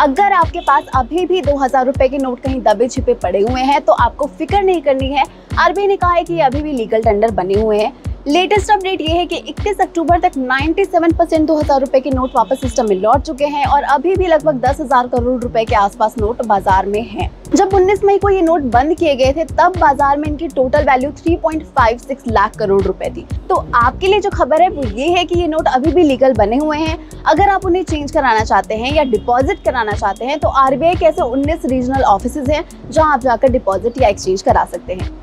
अगर आपके पास अभी भी 2000 रुपए के नोट कहीं दबे छिपे पड़े हुए हैं तो आपको फिक्र नहीं करनी है। आरबीआई ने कहा है कि ये अभी भी लीगल टेंडर बने हुए हैं। लेटेस्ट अपडेट ये है कि 31 अक्टूबर तक 97% 2000 रुपए के नोट वापस सिस्टम में लौट चुके हैं और अभी भी लगभग 10,000 करोड़ रुपए के आसपास नोट बाजार में हैं। जब 19 मई को ये नोट बंद किए गए थे तब बाजार में इनकी टोटल वैल्यू 3.56 लाख करोड़ रुपए थी। तो आपके लिए जो खबर है वो ये है कि ये नोट अभी भी लीगल बने हुए हैं। अगर आप उन्हें चेंज कराना चाहते हैं या डिपॉजिट कराना चाहते हैं तो आरबीआई के ऐसे 19 रीजनल ऑफिसेज हैं जहां आप जाकर डिपॉजिट या एक्सचेंज करा सकते हैं।